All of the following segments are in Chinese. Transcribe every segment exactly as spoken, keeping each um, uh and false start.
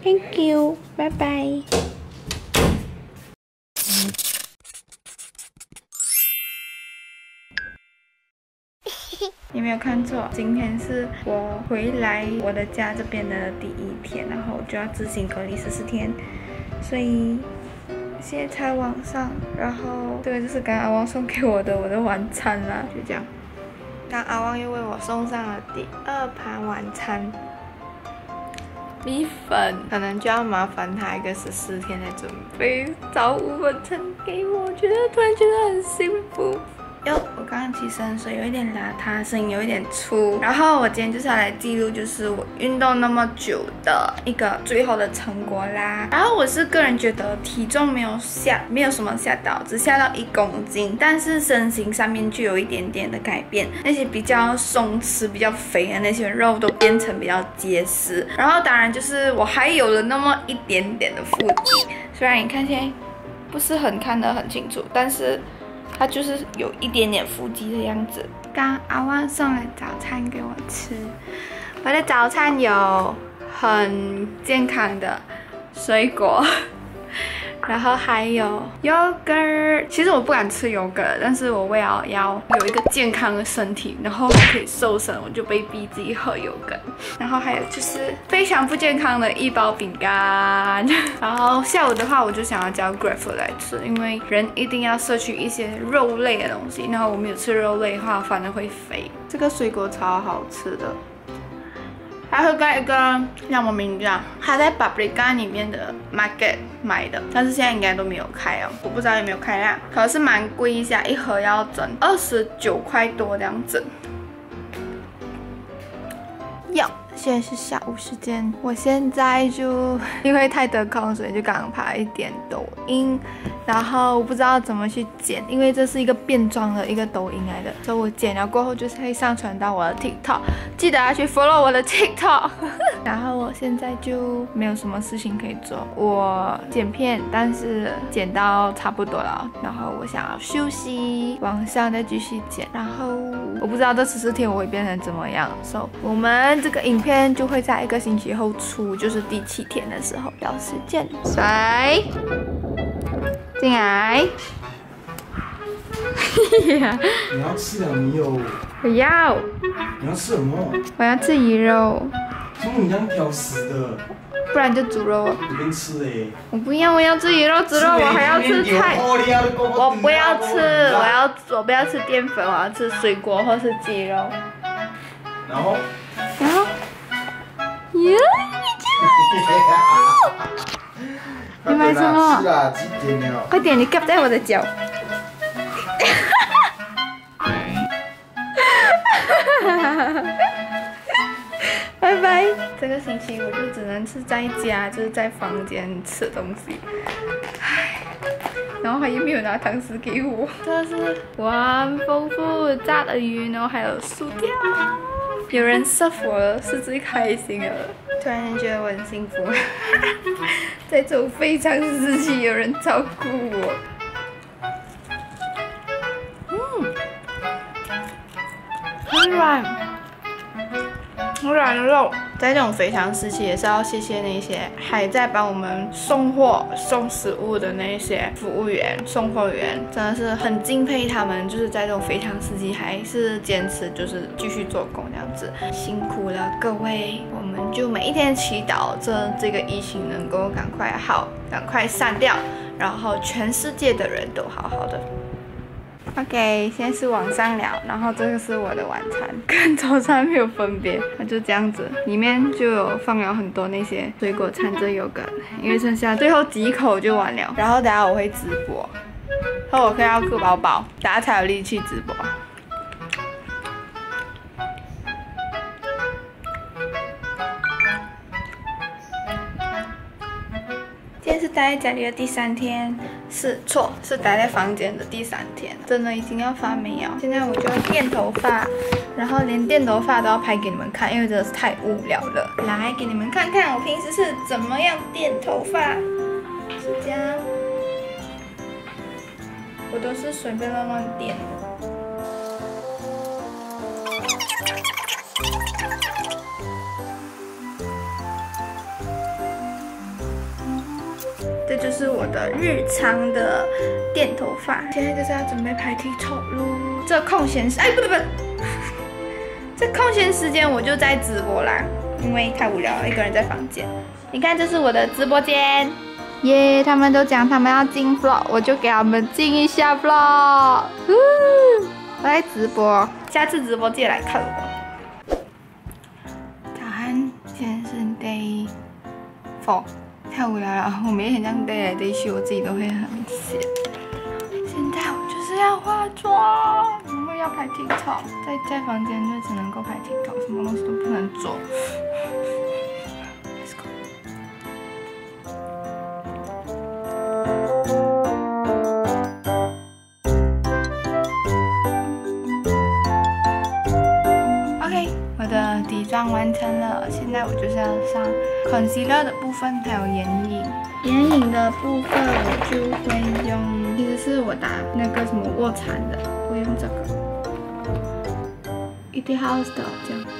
Thank you， 拜拜。你没有看错，今天是我回来我的家这边的第一天，然后我就要自行隔离十四天，所以现在才晚上，然后这个就是刚刚阿旺送给我的我的晚餐啦，就这样。刚阿旺又为我送上了第二盘晚餐，米粉，可能就要麻烦他一个十四天的准备，早午晚餐给我，觉得突然觉得很幸福。哟，我刚刚起身，所以有一点邋遢，声音有一点粗。然后我今天就是要来记录，就是我运动那么久的一个最后的成果啦。然后我是个人觉得体重没有下，没有什么下到，只下到一公斤，但是身形上面就有一点点的改变。那些比较松弛、比较肥的那些肉都变成比较结实。然后当然就是我还有了那么一点点的腹肌，虽然你看现在不是很看得很清楚，但是。它就是有一点点腹肌的样子。刚阿旺送了早餐给我吃，我的早餐有很健康的水果，然后还有 yogurt。其实我不敢吃 yogurt， 但是我为了要有一个健康的身体，然后还可以瘦身，我就被逼自己喝 yogurt。然后还有就是非常不健康的一包饼干。然后下午的话，我就想要叫 Grab 来吃，因为人一定要摄取一些肉类的东西。然后我没有吃肉类的话，反而会肥。这个水果超好吃的。还有个一个让我名字啊，它在 Paprika 里面的 Market 买的，但是现在应该都没有开哦，我不知道有没有开啦。可是蛮贵一下，一盒要整二十九块多这样子。哟，现在是下午时间，我现在就因为太得空，所以就刚刚拍了一点抖音，然后我不知道怎么去剪，因为这是一个变装的一个抖音来的，所以我剪了过后就是会上传到我的 TikTok， 记得要去 follow 我的 TikTok 。然后我现在就没有什么事情可以做，我剪片，但是剪到差不多了，然后我想要休息，晚上再继续剪，然后我不知道这十四天我会变成怎么样，所以我们这个影片就会在一个星期后出，就是第七天的时候，到时见。水进来。 你要吃了没有？ 我要。 你要吃什么？ 我要吃鱼肉。 怎么你这样挑食的？ 不然就猪肉。 你边吃哎。 我不要，我要吃鱼肉、猪肉，我还要吃菜。我不要吃，我要我不要吃淀粉，我要吃水果或是鸡肉。 然后。 然后。哟，你你买什么？快点，你夹在我的脚。拜拜。这个星期我就只能是在家，就是在房间吃东西。唉，然后他又没有拿汤匙给我。这是哇，很丰富炸的鱼，然后还有薯条。有人 serve 我了，是最开心的。突然间觉得我很幸福，在这种非常时期有人照顾我。嗯，很软，很软的肉。在这种非常时期，也是要谢谢那些还在帮我们送货、送食物的那些服务员、送货员，真的是很敬佩他们。就是在这种非常时期，还是坚持，就是继续做工这样子，辛苦了各位。我们就每一天祈祷，这这个疫情能够赶快好，赶快散掉，然后全世界的人都好好的。OK， 现在是晚上了，然后这个是我的晚餐，跟早餐没有分别，它就这样子，里面就有放了很多那些水果掺着油梗，因为剩下最后几口就完了。然后等下我会直播，然后我可以要吃饱饱，等下才有力气直播。今天是待在家里的第三天，是错，是待在房间的第三天，真的已经要发霉了。现在我就要垫头发，然后连垫头发都要拍给你们看，因为真的是太无聊了。来给你们看看我平时是怎么样垫头发，是这样，我都是随便乱乱垫。 这就是我的日常的电头发。现在就是要准备拍 TikTok 喽。这空闲时，哎，不不不，这空闲时间我就在直播啦，因为太无聊了，一个人在房间。你看，这是我的直播间，耶、yeah, ！他们都讲他们要进 vlog， 我就给他们进一下 vlog。我在直播，下次直播记得来看我。早安，现在是 day four， 太无聊了，我每天这样 day 来 day 去，我自己都会很闲。现在我就是要化妆，因为要拍 TikTok， 在在房间就只能够拍 TikTok， 什么东西都不能做。Let's go。OK， 我的底妆完成了，现在我就是要上 concealer 的部分，还有眼影。眼影的部分我就会用，其实是我打那个什么卧蚕的，我用这个 Etude House 的这样。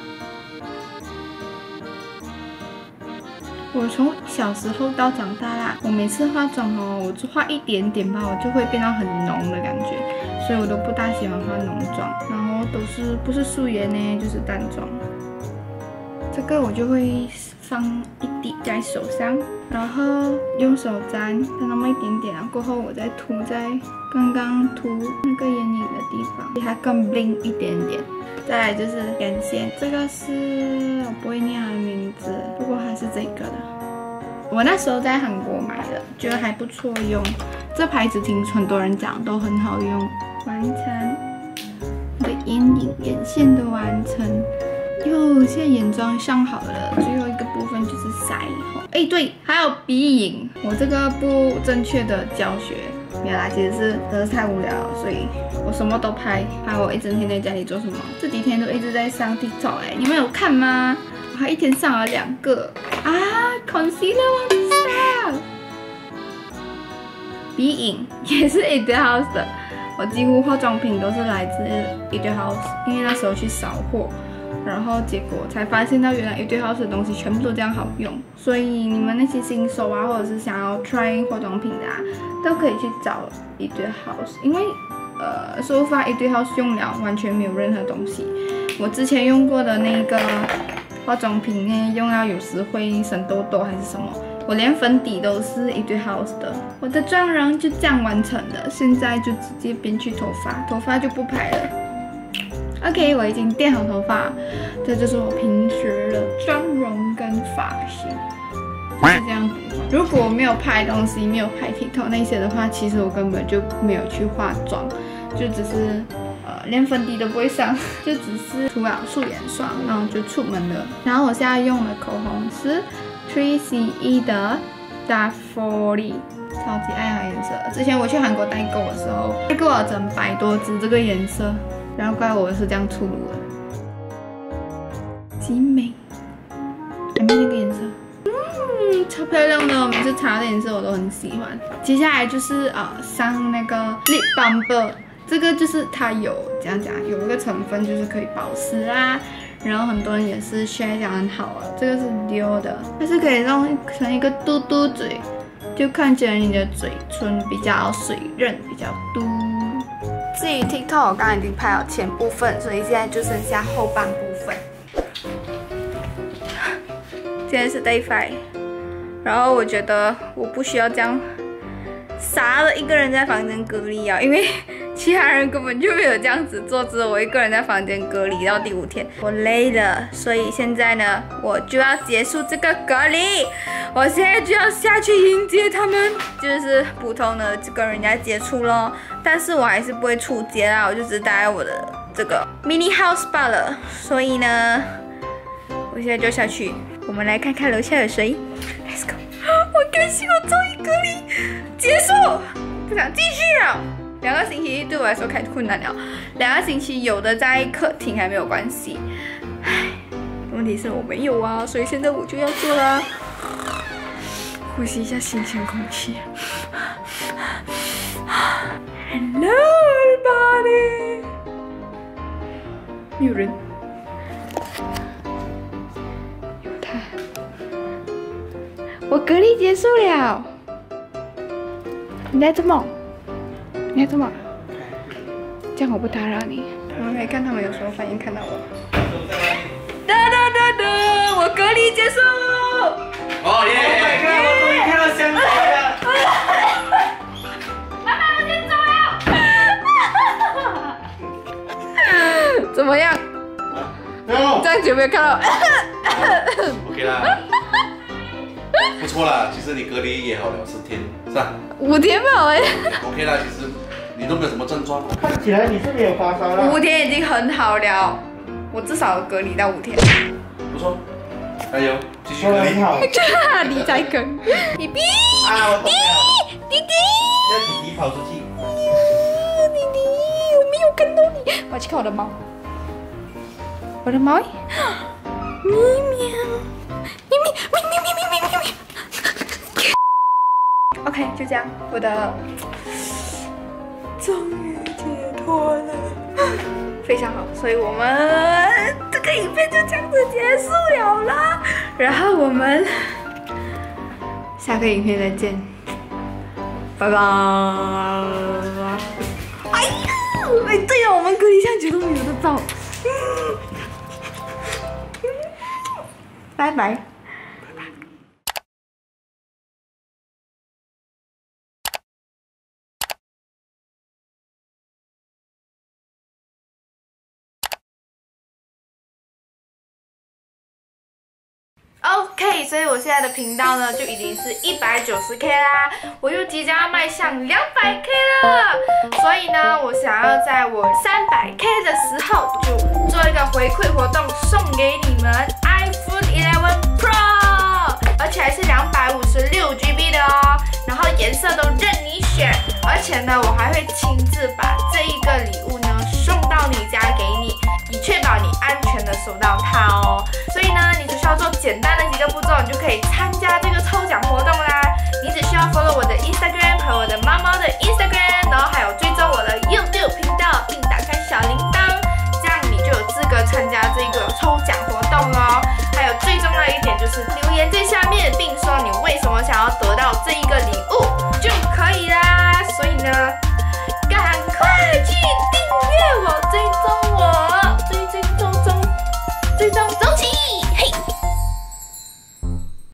我从小时候到长大啦，我每次化妆哦，我就化一点点吧，我就会变到很浓的感觉，所以我都不大喜欢化浓妆，然后都是不是素颜呢，就是淡妆。这个我就会放一滴在手上，然后用手沾，沾那么一点点，然后过后我再涂在刚刚涂那个眼影的地方，给它更 bling 一点点。再来就是眼线，这个是我不会念它的名字，不过它是这个的。我那时候在韩国买的，觉得还不错用。这牌子听很多人讲都很好用。完成我的眼影、眼线都完成。哟，现在眼妆上好了，最后一个部分就是腮红。哎，对，还有鼻影。我这个不正确的教学，没有啦，其实是真的是太无聊了，所以我什么都拍。拍我一整天在家里做什么？这几天都一直在上 TikTok 哎、欸，你们有看吗？我还一天上了两个啊 ，concealer 忘记上，鼻影也是 Etude House 的。我几乎化妆品都是来自 Etude House， 因为那时候去扫货。然后结果才发现到原来 Etude House 的东西全部都这样好用，所以你们那些新手啊，或者是想要 try 化妆品的啊，都可以去找 Etude House， 因为呃，so far Etude House 用了完全没有任何东西。我之前用过的那个化妆品呢，用到有时会生痘痘还是什么，我连粉底都是 Etude House 的。我的妆容就这样完成了，现在就直接编去头发，头发就不拍了。OK， 我已经垫好头发，这就是我平时的妆容跟发型，就是这样子。如果我没有拍东西，没有拍 TikTok 那些的话，其实我根本就没有去化妆，就只是呃连粉底都不会上，就只是涂了素颜霜，然后就出门了。然后我现在用的口红是 三 C E 的 Dark Forty。超级爱它颜色，之前我去韩国代购的时候，代购了整百多支这个颜色。然后怪我是这样出炉的，极美，还没那个颜色，嗯，超漂亮的。我每次擦的颜色我都很喜欢。接下来就是呃上那个 lip bumper， 这个就是它有怎样讲，有一个成分就是可以保湿啦。然后很多人也是 share 讲很好啊，这个是 Dior 的，它是可以弄成一个嘟嘟嘴，就看起来你的嘴唇比较水润，比较嘟。至于 TikTok 我刚刚已经拍好前部分，所以现在就剩下后半部分。今天是 Day Five， 然后我觉得我不需要这样傻的一个人在房间隔离啊，因为其他人根本就没有这样子做，只有我一个人在房间隔离到第五天，我累了，所以现在呢，我就要结束这个隔离，我现在就要下去迎接他们，就是普通的就跟人家接触咯，但是我还是不会出街啦，我就只待在我的这个 mini house 罢了，所以呢，我现在就下去，我们来看看楼下有谁 ，Let's go， 我开心，我终于隔离结束，不想继续了。两个星期对我来说太困难了，两个星期有的在客厅还没有关系，唉，问题是我没有啊，所以现在我就要做啦。呼吸一下新鲜空气。Hello everybody， 没有人，有他。我隔离结束了， 你在做梦？你在做梦？这样我不打扰你。我们可以看他们有什么反应，看到我。哒哒哒哒，我隔离结束。 哦耶！我终于看到香蕉了。 妈妈，我先走了。怎么样？这样久没有看到。 OK 啦，不错啦。其实你隔离也好了四天，是吧？ 五天吧，哎。 OK 啦，其实你都没有什么症状。 看起来你是没有发烧了。 五天已经很好了，我至少隔离到五天。 不错，加油，继续隔离。 你在跟弟弟啊，我懂了。 弟弟， 让弟弟跑出去。 弟弟，我没有看到你。我要去看我的猫。我的猫，咪喵，咪咪咪咪咪咪咪咪咪。OK， 就这样，我的终于解脱了，非常好。所以我们这个影片就这样子结束了啦。然后我们下个影片再见，拜拜。哎呀，哎，对了，我们隔离相机都没有得照。拜拜。OK， 所以我现在的频道呢就已经是一百九十 K 啦，我又即将要迈向两百 K 了。所以呢，我想要在我三百 K 的时候就做一个回馈活动，送给你们 iPhone 十一 Pro， 而且还是两百五十六 G B 的哦。然后颜色都任你选，而且呢，我还会亲自把这一个礼物呢送到你家给你，以确保你安全的收到它哦。所以呢，你只需要做简单的几个步骤，你就可以参加这个抽奖活动啦。你只需要 follow 我的 Instagram 和我的猫猫的 Instagram。